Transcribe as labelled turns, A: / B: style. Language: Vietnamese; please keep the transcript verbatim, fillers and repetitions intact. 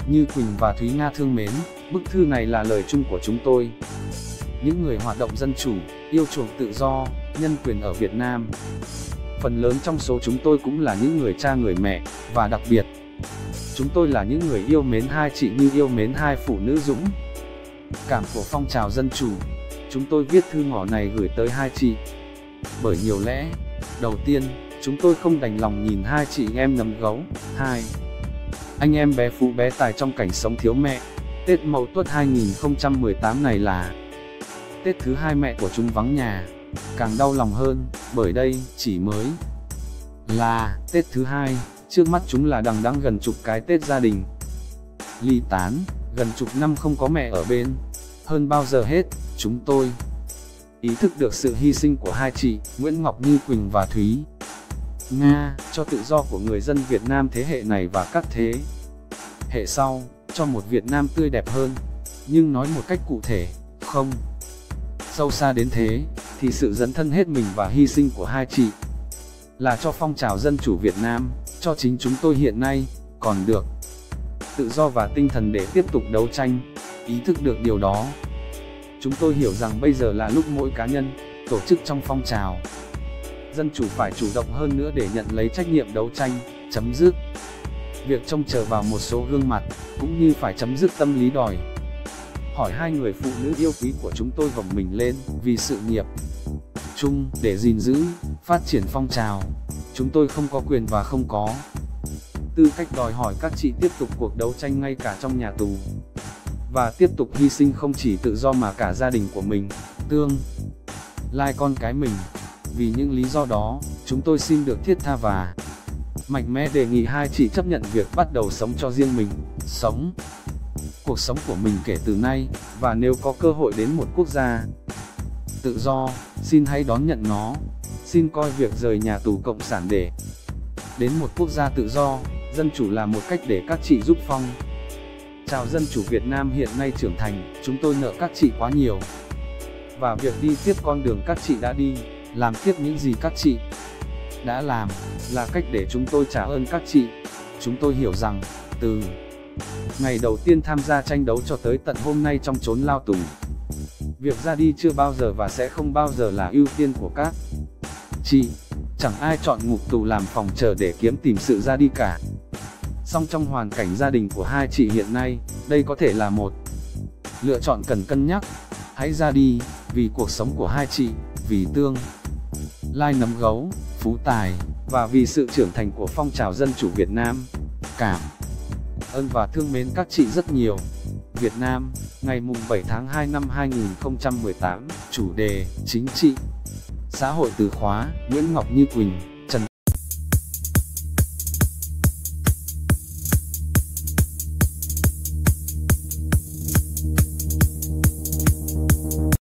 A: Như Quỳnh và Thúy Nga thương mến, bức thư này là lời chung của chúng tôi, những người hoạt động dân chủ, yêu chuộng tự do, nhân quyền ở Việt Nam. Phần lớn trong số chúng tôi cũng là những người cha người mẹ, và đặc biệt, chúng tôi là những người yêu mến hai chị như yêu mến hai phụ nữ dũng cảm của phong trào dân chủ. Chúng tôi viết thư ngỏ này gửi tới hai chị bởi nhiều lẽ. Đầu tiên, chúng tôi không đành lòng nhìn hai chị em nấm gấu. Hai, anh em bé Phú bé Tài trong cảnh sống thiếu mẹ. Tết Mậu Tuất hai nghìn không trăm mười tám này là Tết thứ hai mẹ của chúng vắng nhà. Càng đau lòng hơn, bởi đây chỉ mới là Tết thứ hai, trước mắt chúng là đằng đẵng gần chục cái Tết gia đình ly tán, gần chục năm không có mẹ ở bên. Hơn bao giờ hết, chúng tôi ý thức được sự hy sinh của hai chị Nguyễn Ngọc Như Quỳnh và Thúy Nga cho tự do của người dân Việt Nam thế hệ này và các thế hệ sau, cho một Việt Nam tươi đẹp hơn. Nhưng nói một cách cụ thể, không sâu xa đến thế, thì sự dấn thân hết mình và hy sinh của hai chị là cho phong trào dân chủ Việt Nam, cho chính chúng tôi hiện nay còn được tự do và tinh thần để tiếp tục đấu tranh. Ý thức được điều đó, chúng tôi hiểu rằng bây giờ là lúc mỗi cá nhân, tổ chức trong phong trào dân chủ phải chủ động hơn nữa để nhận lấy trách nhiệm đấu tranh, chấm dứt việc trông chờ vào một số gương mặt, cũng như phải chấm dứt tâm lý đòi hỏi hai người phụ nữ yêu quý của chúng tôi gồng mình lên vì sự nghiệp chung để gìn giữ, phát triển phong trào. Chúng tôi không có quyền và không có tư cách đòi hỏi các chị tiếp tục cuộc đấu tranh ngay cả trong nhà tù, và tiếp tục hy sinh không chỉ tự do mà cả gia đình của mình, tương lai con cái mình. Vì những lý do đó, chúng tôi xin được thiết tha và mạnh mẽ đề nghị hai chị chấp nhận việc bắt đầu sống cho riêng mình, sống cuộc sống của mình kể từ nay, và nếu có cơ hội đến một quốc gia tự do, xin hãy đón nhận nó. Xin coi việc rời nhà tù cộng sản để đến một quốc gia tự do, dân chủ là một cách để các chị giúp phong trào dân chủ Việt Nam hiện nay trưởng thành. Chúng tôi nợ các chị quá nhiều, và việc đi tiếp con đường các chị đã đi, làm tiếp những gì các chị đã làm, là cách để chúng tôi trả ơn các chị. Chúng tôi hiểu rằng, từ ngày đầu tiên tham gia tranh đấu cho tới tận hôm nay trong chốn lao tù, việc ra đi chưa bao giờ và sẽ không bao giờ là ưu tiên của các chị. Chẳng ai chọn ngục tù làm phòng chờ để kiếm tìm sự ra đi cả. Song trong hoàn cảnh gia đình của hai chị hiện nay, đây có thể là một lựa chọn cần cân nhắc. Hãy ra đi, vì cuộc sống của hai chị, vì tương lai nấm gấu, Phú Tài, và vì sự trưởng thành của phong trào dân chủ Việt Nam. Cảm ơn và thương mến các chị rất nhiều. Việt Nam, ngày mùng bảy tháng hai năm hai nghìn không trăm mười tám, chủ đề, chính trị, xã hội từ khóa, Nguyễn Ngọc Như Quỳnh.